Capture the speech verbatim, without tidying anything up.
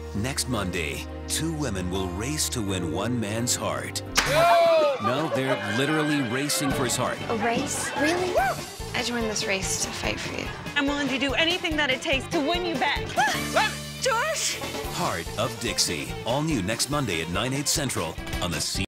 Next Monday, two women will race to win one man's heart. No, they're literally racing for his heart. A race? Really? I joined this race to fight for you. I'm willing to do anything that it takes to win you back. Josh! Hart of Dixie. All new next Monday at nine, eight central on the C.